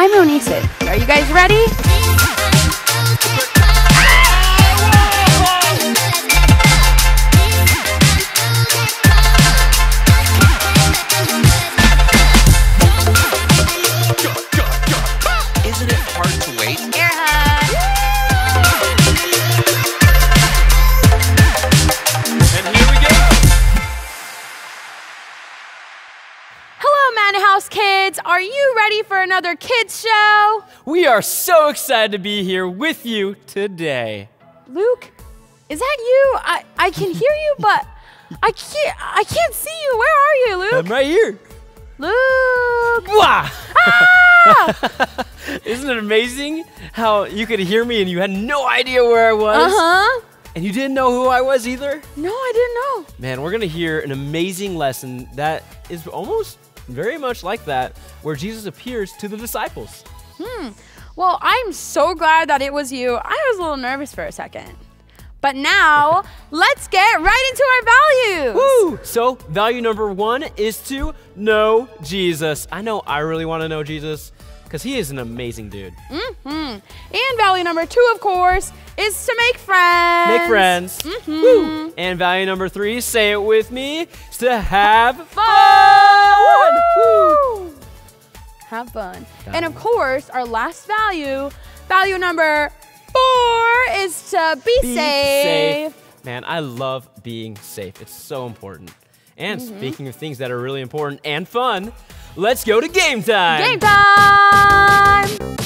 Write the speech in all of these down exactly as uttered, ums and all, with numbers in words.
I'm Eunice. Are you guys ready? Isn't it hard to wait? Air hug. And here we go. Hello, Mannahouse Kids. Are you ready for another kids show? We are so excited to be here with you today. Luke, is that you? I, I can hear you, but I can't I can't see you. Where are you, Luke? I'm right here. Luke. Wow! Ah! Isn't it amazing how you could hear me and you had no idea where I was? Uh-huh. And you didn't know who I was either? No, I didn't know. Man, we're gonna hear an amazing lesson that is almost very much like that, where Jesus appears to the disciples. Hmm. Well, I'm so glad that it was you. I was a little nervous for a second. But now, let's get right into our values. Woo! So, value number one is to know Jesus. I know I really want to know Jesus because he is an amazing dude. Mm-hmm. And value number two, of course, is to make friends. Make friends. Mm-hmm. Woo! And value number three, say it with me, is to have fun. Woo! Have fun. Got And it. of course, our last value, value number four, is to be, Be safe. Man, I love being safe. It's so important. And Mm-hmm. speaking of things that are really important and fun, let's go to game time. Game time!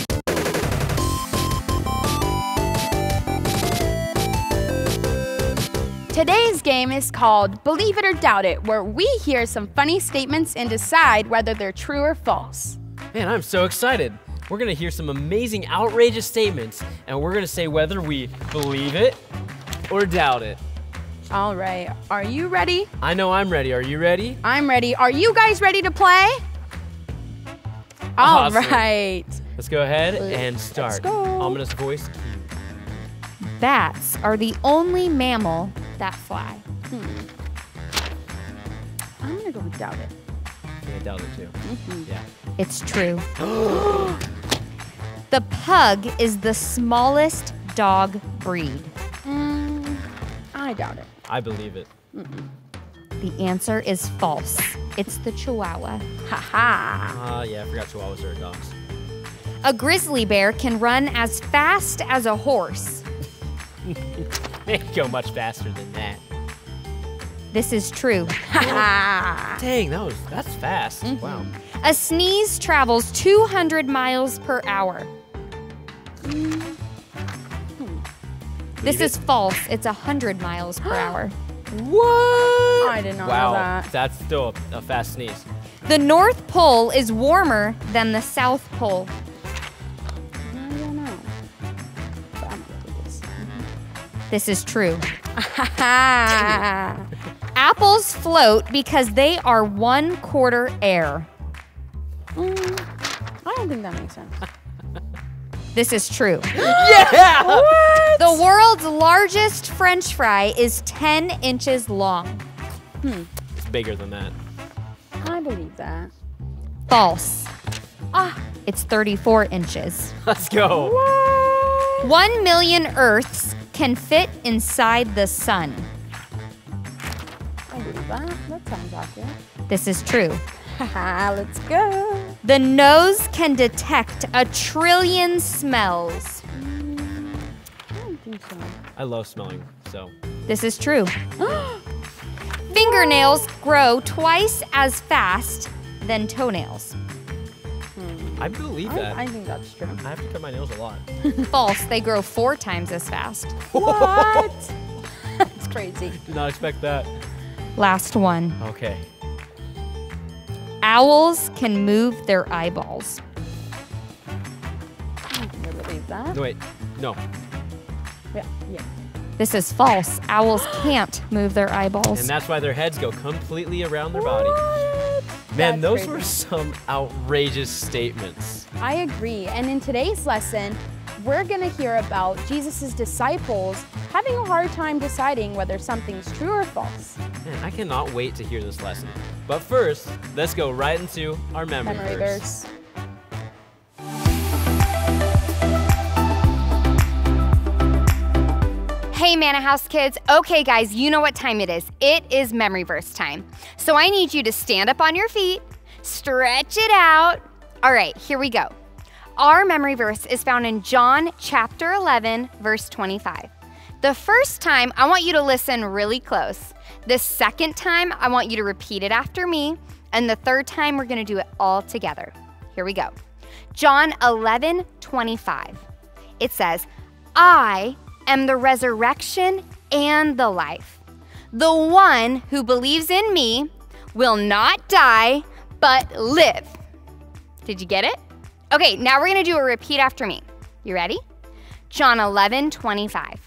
Today's game is called Believe It or Doubt It, where we hear some funny statements and decide whether they're true or false. Man, I'm so excited. We're gonna hear some amazing, outrageous statements, and we're gonna say whether we believe it or doubt it. All right, are you ready? I know I'm ready. Are you ready? I'm ready. Are you guys ready to play? All Awesome. right. Let's go ahead and start. go. Ominous voice. Bats are the only mammal that fly. I'm gonna go with doubt it. Yeah, doubt it too. Yeah. It's true. The pug is the smallest dog breed. Mm, I doubt it. I believe it. The answer is false. It's the Chihuahua. Ha-ha. Ah, yeah, I forgot Chihuahuas are dogs. A grizzly bear can run as fast as a horse. They go much faster than that. This is true. Ha-ha. Dang, that was that's fast. Wow. A sneeze travels two hundred miles per hour. This Believe is it? false. It's one hundred miles per hour. What? I did not wow, know that. that's still a, a fast sneeze. The North Pole is warmer than the South Pole. I don't know. But I'm gonna do this. This is true. Ha-ha. Apples float because they are one quarter air. Mm, I don't think that makes sense. This is true. Yeah! What? The world's largest French fry is ten inches long. It's bigger than that. I believe that. False. Ah. It's thirty-four inches. Let's go. What? One million Earths can fit inside the sun. I believe that. That sounds accurate. This is true. Haha, let's go. The nose can detect a trillion smells. I don't think so. I love smelling, so. This is true. Fingernails grow twice as fast than toenails. I believe I, that. I think that's true. I have to cut my nails a lot. False. They grow four times as fast. What? That's crazy. Did not expect that. Last one. Okay. Owls can move their eyeballs. I don't think I believe that. No, wait. No. Yeah, yeah. This is false. Owls can't move their eyeballs. And that's why their heads go completely around their body. What? Man, That's those crazy. were some outrageous statements. I agree. And in today's lesson, we're going to hear about Jesus' disciples having a hard time deciding whether something's true or false. Man, I cannot wait to hear this lesson. But first, let's go right into our memory, Memory verse. verse. Hey, Mannahouse Kids. Okay, guys, you know what time it is. It is memory verse time. So I need you to stand up on your feet, stretch it out. All right, here we go. Our memory verse is found in John chapter eleven, verse twenty-five. The first time, I want you to listen really close. The second time, I want you to repeat it after me. And the third time, we're gonna do it all together. Here we go. John eleven, twenty-five. It says, I am the resurrection and the life. The one who believes in me will not die, but live. Did you get it? Okay, now we're gonna do a repeat after me. You ready? John eleven, twenty-five.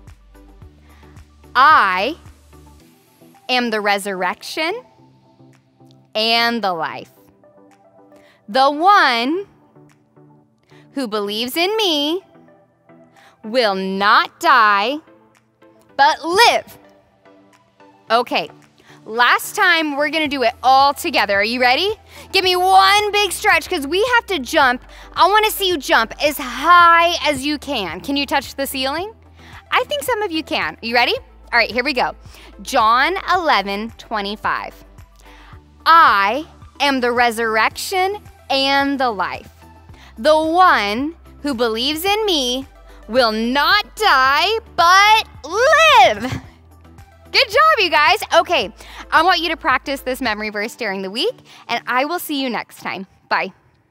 I am the resurrection and the life. The one who believes in me will not die, but live. Okay, last time we're gonna do it all together. Are you ready? Give me one big stretch because we have to jump. I wanna see you jump as high as you can. Can you touch the ceiling? I think some of you can. Are you ready? All right, here we go. John eleven, twenty-five. I am the resurrection and the life. The one who believes in me will not die, but live. Good job, you guys. Okay, I want you to practice this memory verse during the week, and I will see you next time. Bye.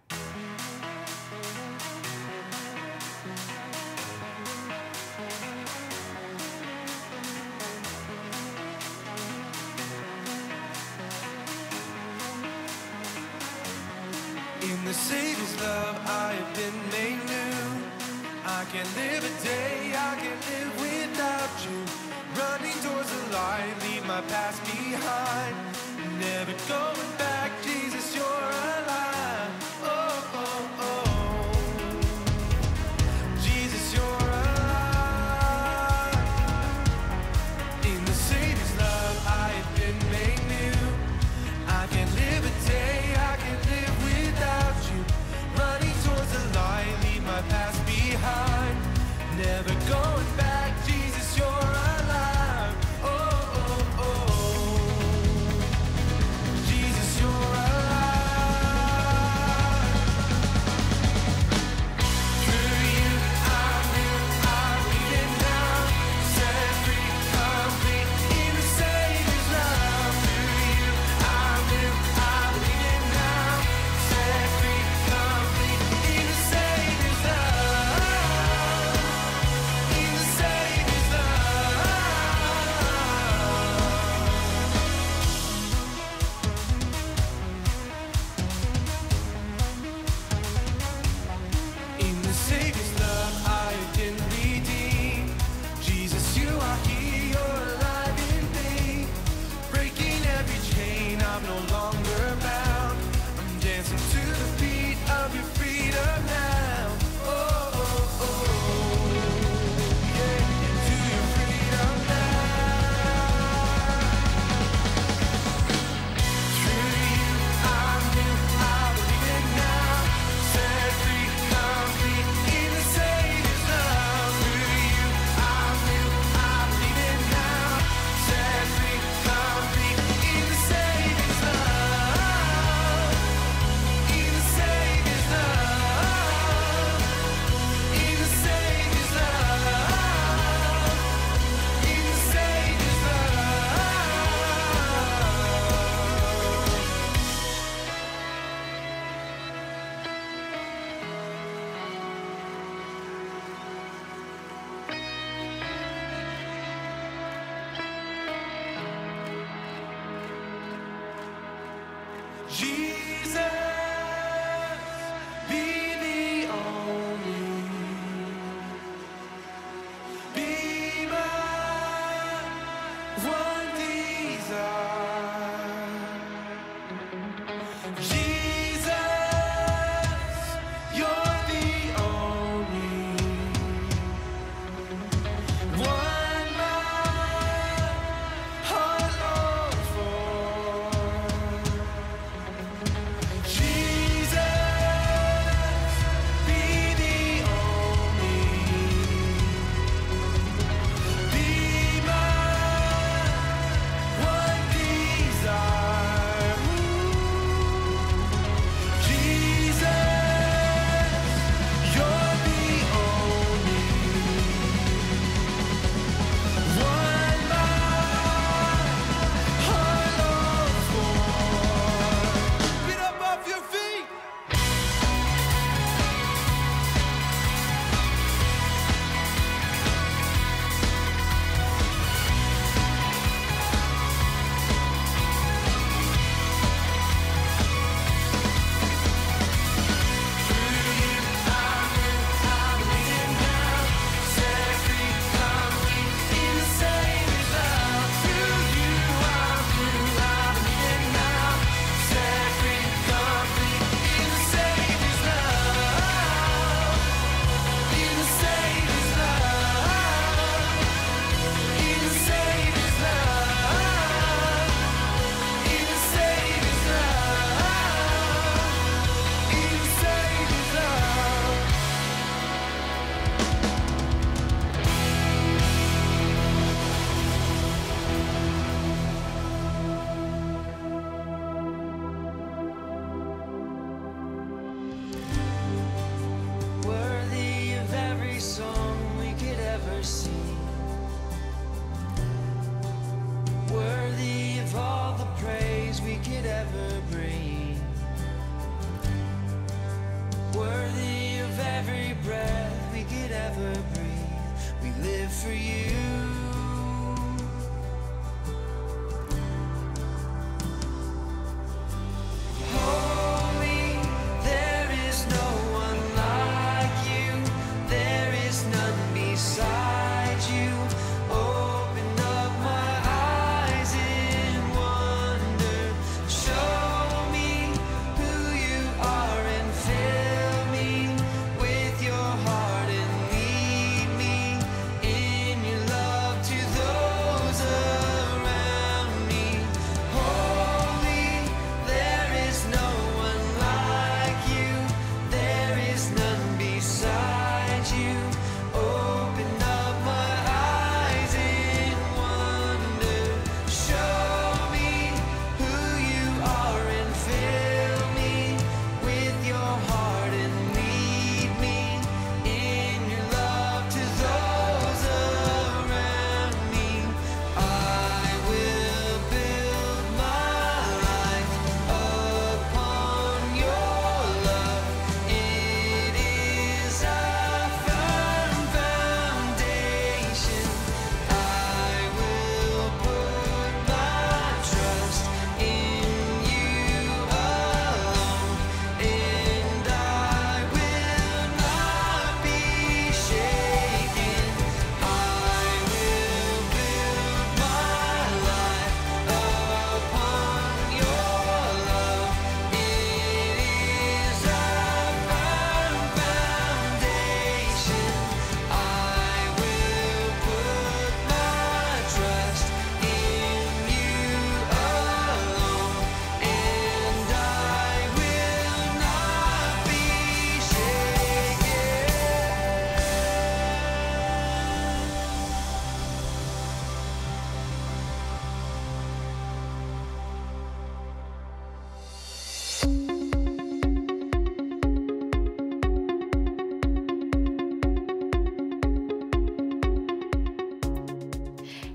In the Savior's love, I have been made new. I can live a day, I can live without you. Running towards the light, leave my past behind. Never going back, Jesus, you're alive. Oh, oh, oh. Jesus, you're alive. In the Savior's love, I have been made new. I can live a day, I can live without you. Running towards the light, leave my past behind. Never going back, Jesus, you're alive. Oh, oh, oh. Jesus, you're alive. Through you, I live, I live now. Set free, complete in the Savior's love. Through you, I live, I live now. Set free, complete in the Savior's love. In the Savior's love. In the Savior's love, I have been redeemed. Jesus, you are here, you're alive in me. Breaking every chain, I'm no longer bound. I'm dancing to the beat of your freedom now. Oh, oh, oh. Yeah, to your freedom now. Through you, I live, I believe now. Set free, complete in the Savior's love. Through you, I live, I believe now. Set free, complete in the Savior's love. In the Savior's love. In the Savior's love. In the Savior's love. Jesus, be the only, be my one desire. Jesus, you're the only one my heart longs for. Jesus, be the only, be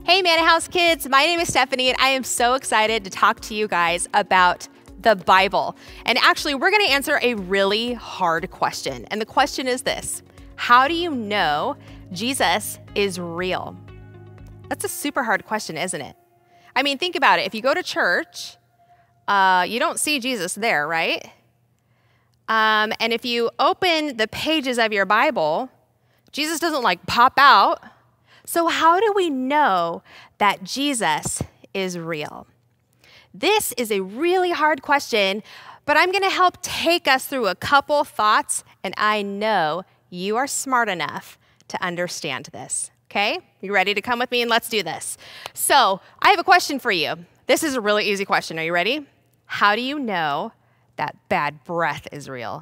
Hey, Mannahouse Kids. My name is Stephanie, and I am so excited to talk to you guys about the Bible. And actually, we're going to answer a really hard question. And the question is this: how do you know Jesus is real? That's a super hard question, isn't it? I mean, think about it. If you go to church, uh, you don't see Jesus there, right? Um, and if you open the pages of your Bible, Jesus doesn't like pop out. So how do we know that Jesus is real? This is a really hard question, but I'm going to help take us through a couple thoughts, and I know you are smart enough to understand this, okay? You ready to come with me and let's do this? So I have a question for you. This is a really easy question. Are you ready? How do you know that bad breath is real?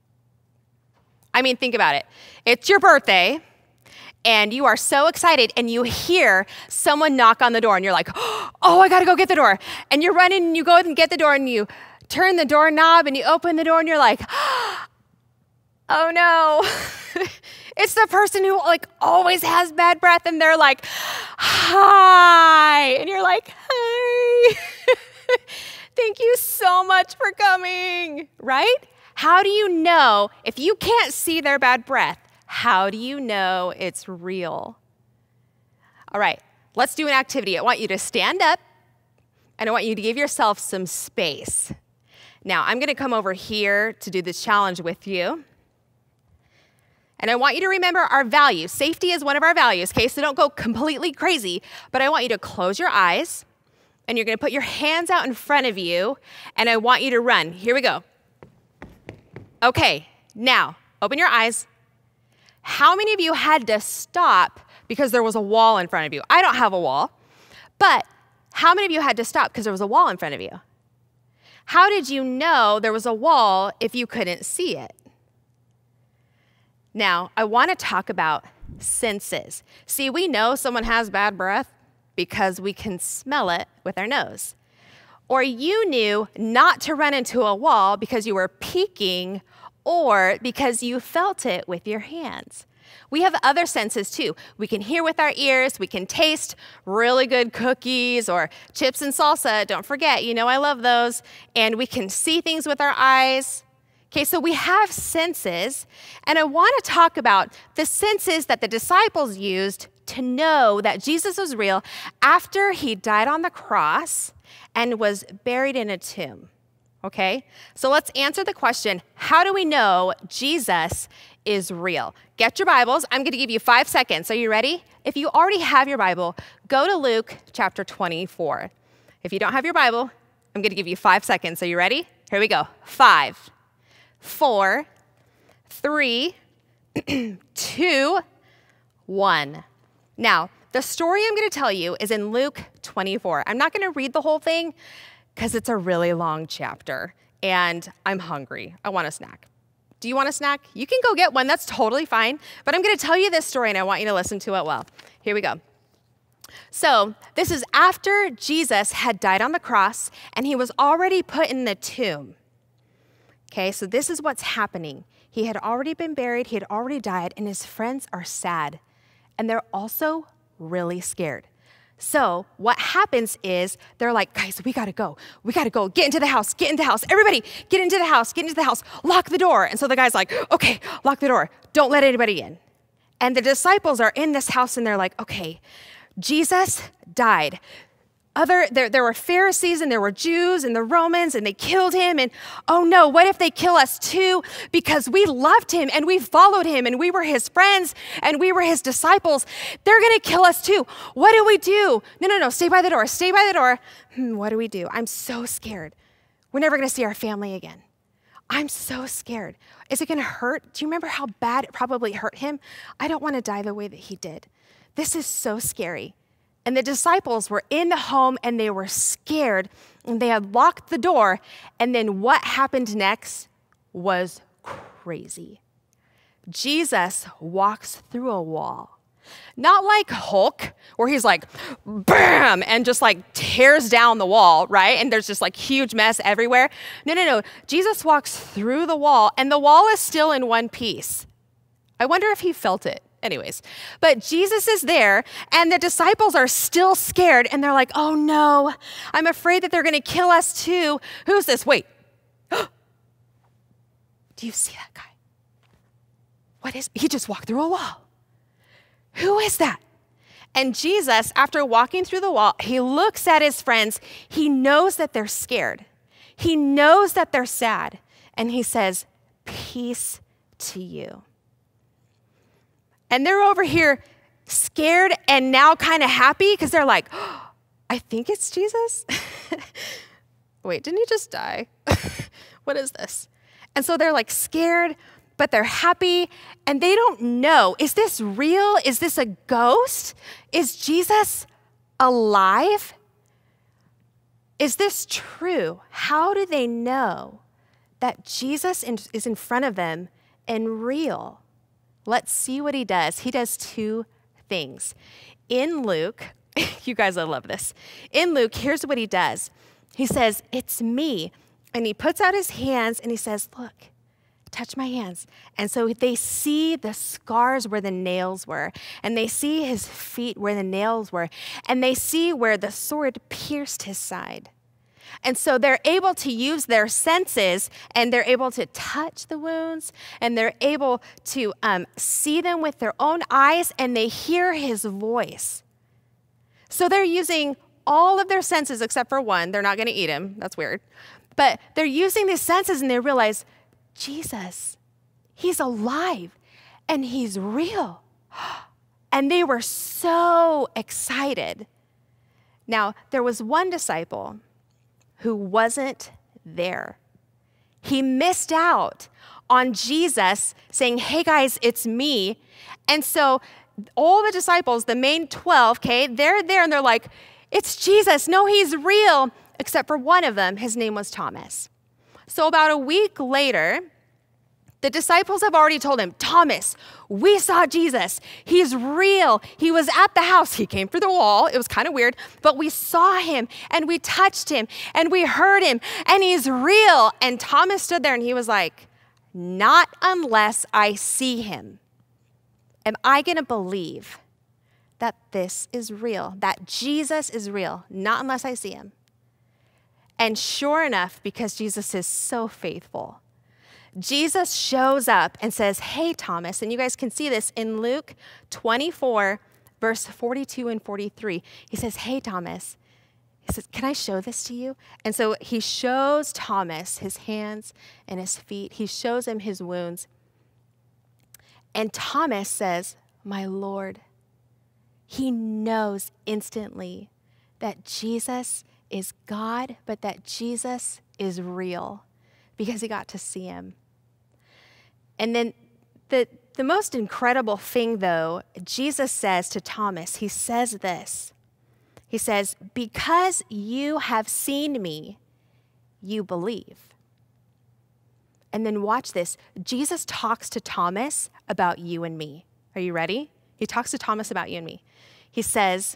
I mean, think about it. It's your birthday, and you are so excited, and you hear someone knock on the door, and you're like, oh, I gotta go get the door. And you're running, and you go and get the door, and you turn the doorknob, and you open the door, and you're like, oh no. It's the person who like always has bad breath, and they're like, hi. And you're like, hi. Thank you so much for coming, right? How do you know, if you can't see their bad breath, how do you know it's real? All right, let's do an activity. I want you to stand up, and I want you to give yourself some space. Now, I'm gonna come over here to do this challenge with you. And I want you to remember our values. Safety is one of our values, okay? So don't go completely crazy, but I want you to close your eyes, and you're gonna put your hands out in front of you, and I want you to run. Here we go. Okay, now, open your eyes. How many of you had to stop because there was a wall in front of you? I don't have a wall, but how many of you had to stop because there was a wall in front of you? How did you know there was a wall if you couldn't see it? Now, I want to talk about senses. See, we know someone has bad breath because we can smell it with our nose. Or you knew not to run into a wall because you were peeking, or because you felt it with your hands. We have other senses too. We can hear with our ears, we can taste really good cookies or chips and salsa, don't forget, you know I love those, and we can see things with our eyes. Okay, so we have senses, and I want to talk about the senses that the disciples used to know that Jesus was real after he died on the cross and was buried in a tomb. Okay, so let's answer the question, how do we know Jesus is real? Get your Bibles. I'm going to give you five seconds. Are you ready? If you already have your Bible, go to Luke chapter twenty-four. If you don't have your Bible, I'm going to give you five seconds. Are you ready? Here we go. Five, four, three, two, one. Now, the story I'm going to tell you is in Luke twenty-four. I'm not going to read the whole thing because it's a really long chapter, and I'm hungry. I want a snack. Do you want a snack? You can go get one. That's totally fine. But I'm going to tell you this story, and I want you to listen to it well. Here we go. So this is after Jesus had died on the cross, and he was already put in the tomb. Okay, so this is what's happening. He had already been buried. He had already died, and his friends are sad, and they're also really scared. So what happens is they're like, guys, we gotta go. We gotta go. Get into the house. Get into the house. Everybody, get into the house. Get into the house. Lock the door. And so the guy's like, okay, lock the door. Don't let anybody in. And the disciples are in this house, and they're like, okay, Jesus died. Other, there, there were Pharisees, and there were Jews, and the Romans, and they killed him. And oh no, what if they kill us too? Because we loved him, and we followed him, and we were his friends, and we were his disciples. They're gonna kill us too. What do we do? No, no, no, stay by the door, stay by the door. Hmm, what do we do? I'm so scared. We're never gonna see our family again. I'm so scared. Is it gonna hurt? Do you remember how bad it probably hurt him? I don't wanna die the way that he did. This is so scary. And the disciples were in the home, and they were scared, and they had locked the door. And then what happened next was crazy. Jesus walks through a wall. Not like Hulk, where he's like, bam, and just like tears down the wall, right? And there's just like huge mess everywhere. No, no, no. Jesus walks through the wall, and the wall is still in one piece. I wonder if he felt it. Anyways, but Jesus is there and the disciples are still scared and they're like, oh no, I'm afraid that they're going to kill us too. Who's this? Wait. Do you see that guy? What is, he just walked through a wall. Who is that? And Jesus, after walking through the wall, he looks at his friends. He knows that they're scared. He knows that they're sad. And he says, peace to you. And they're over here scared and now kind of happy because they're like, oh, I think it's Jesus. Wait, didn't he just die? What is this? And so they're like scared, but they're happy and they don't know, is this real? Is this a ghost? Is Jesus alive? Is this true? How do they know that Jesus is in front of them and real? Let's see what he does. He does two things. In Luke, you guys, I love this. In Luke, here's what he does. He says, it's me. And he puts out his hands and he says, look, touch my hands. And so they see the scars where the nails were, and they see his feet where the nails were, and they see where the sword pierced his side. And so they're able to use their senses, and they're able to touch the wounds, and they're able to um, see them with their own eyes, and they hear his voice. So they're using all of their senses except for one. They're not going to eat him. That's weird. But they're using these senses, and they realize, Jesus, he's alive, and he's real. And they were so excited. Now, there was one disciple who wasn't there. He missed out on Jesus saying, hey guys, it's me. And so all the disciples, the main twelve, okay, they're there and they're like, it's Jesus. No, he's real. Except for one of them, his name was Thomas. So about a week later, the disciples have already told him, Thomas, we saw Jesus. He's real. He was at the house. He came through the wall. It was kind of weird, but we saw him and we touched him and we heard him and he's real. And Thomas stood there and he was like, not unless I see him. Am I going to believe that this is real, that Jesus is real? Not unless I see him. And sure enough, because Jesus is so faithful, Jesus shows up and says, hey, Thomas, and you guys can see this in Luke twenty-four, verse forty-two and forty-three. He says, hey, Thomas, he says, can I show this to you? And so he shows Thomas his hands and his feet. He shows him his wounds. And Thomas says, my Lord. He knows instantly that Jesus is God, but that Jesus is real because he got to see him. And then the, the most incredible thing, though, Jesus says to Thomas, he says this. He says, because you have seen me, you believe. And then watch this. Jesus talks to Thomas about you and me. Are you ready? He talks to Thomas about you and me. He says,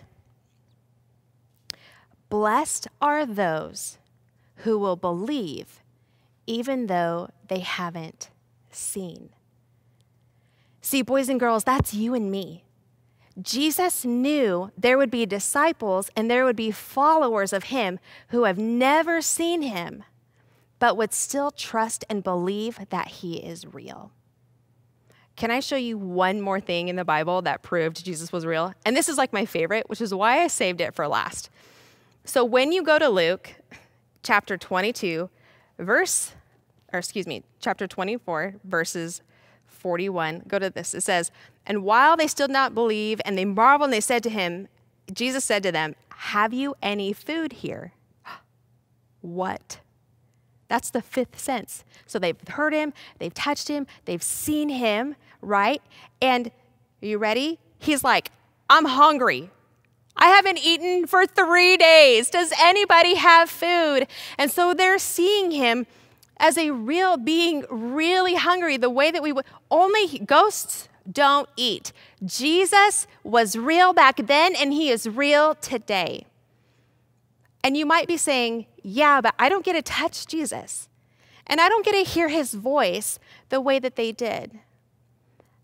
blessed are those who will believe even though they haven't seen. See, boys and girls, that's you and me. Jesus knew there would be disciples and there would be followers of him who have never seen him, but would still trust and believe that he is real. Can I show you one more thing in the Bible that proved Jesus was real? And this is like my favorite, which is why I saved it for last. So when you go to Luke chapter twenty-two, verse, or excuse me, chapter twenty-four, verses forty-one, go to this. It says, and while they still did not believe and they marveled and they said to him, Jesus said to them, have you any food here? What? That's the fifth sense. So they've heard him, they've touched him, they've seen him, right? And are you ready? He's like, I'm hungry. I haven't eaten for three days. Does anybody have food? And so they're seeing him as a real being, really hungry, the way that we would. Only ghosts don't eat. Jesus was real back then, and he is real today. And you might be saying, yeah, but I don't get to touch Jesus. And I don't get to hear his voice the way that they did.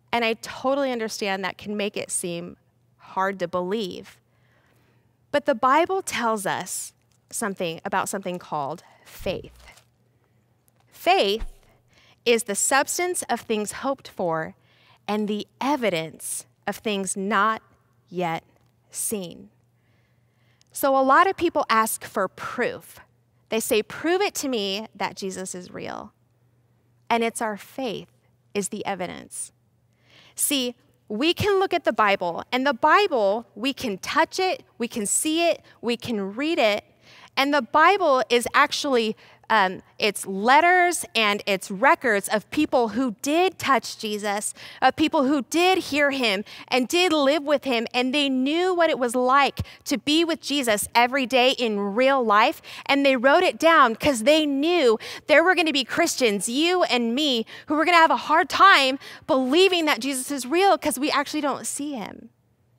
And I totally understand that can make it seem hard to believe. But the Bible tells us something about something called faith. Faith is the substance of things hoped for and the evidence of things not yet seen. So a lot of people ask for proof. They say, prove it to me that Jesus is real. And it's our faith is the evidence. See, we can look at the Bible, and the Bible, we can touch it, we can see it, we can read it, and the Bible is actually, um, it's letters and it's records of people who did touch Jesus, of people who did hear him and did live with him, and they knew what it was like to be with Jesus every day in real life, and they wrote it down because they knew there were going to be Christians, you and me, who were going to have a hard time believing that Jesus is real because we actually don't see him.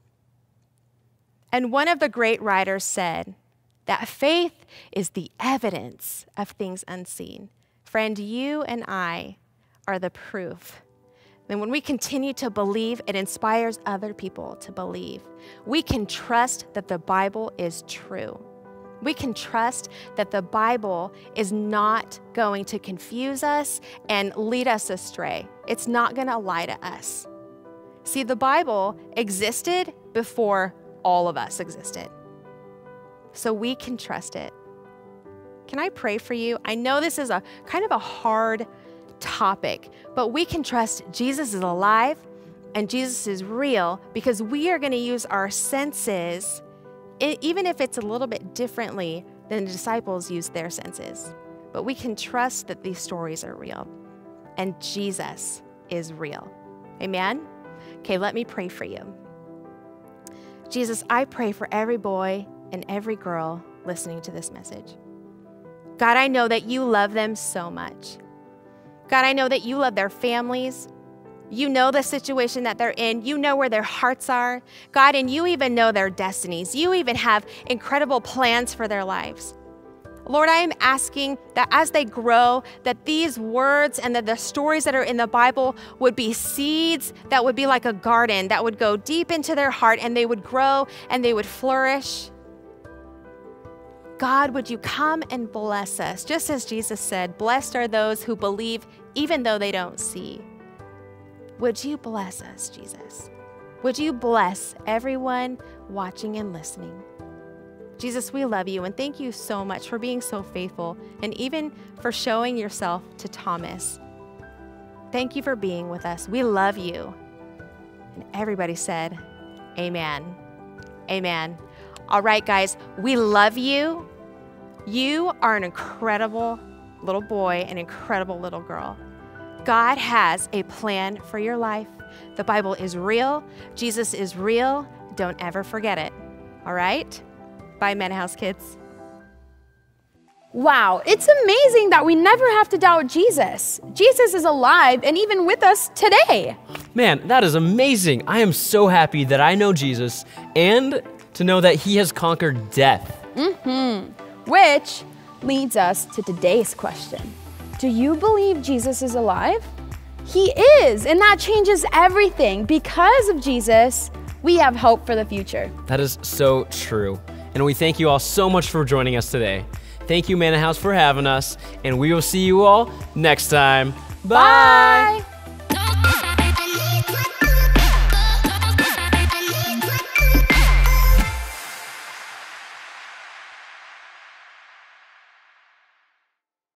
And one of the great writers said, that faith is the evidence of things unseen. Friend, you and I are the proof. And when we continue to believe, it inspires other people to believe. We can trust that the Bible is true. We can trust that the Bible is not going to confuse us and lead us astray. It's not going to lie to us. See, the Bible existed before all of us existed. So we can trust it. Can I pray for you? I know this is a kind of a hard topic, but we can trust Jesus is alive and Jesus is real because we are going to use our senses, even if it's a little bit differently than the disciples used their senses. But we can trust that these stories are real and Jesus is real. Amen? Okay, let me pray for you. Jesus, I pray for every boy and every girl listening to this message. God, I know that you love them so much. God, I know that you love their families. You know the situation that they're in. You know where their hearts are. God, and you even know their destinies. You even have incredible plans for their lives. Lord, I am asking that as they grow, that these words and that the stories that are in the Bible would be seeds that would be like a garden that would go deep into their heart and they would grow and they would flourish. God, would you come and bless us? Just as Jesus said, blessed are those who believe even though they don't see. Would you bless us, Jesus? Would you bless everyone watching and listening? Jesus, we love you and thank you so much for being so faithful and even for showing yourself to Thomas. Thank you for being with us. We love you. And everybody said, amen. Amen. All right, guys, we love you. You are an incredible little boy, an incredible little girl. God has a plan for your life. The Bible is real. Jesus is real. Don't ever forget it. All right? Bye, Mannahouse Kids. Wow, it's amazing that we never have to doubt Jesus. Jesus is alive and even with us today. Man, that is amazing. I am so happy that I know Jesus and to know that he has conquered death. Mm-hmm. Which leads us to today's question. Do you believe Jesus is alive? He is, and that changes everything. Because of Jesus, we have hope for the future. That is so true. And we thank you all so much for joining us today. Thank you, Mannahouse, for having us, and we will see you all next time. Bye! Bye.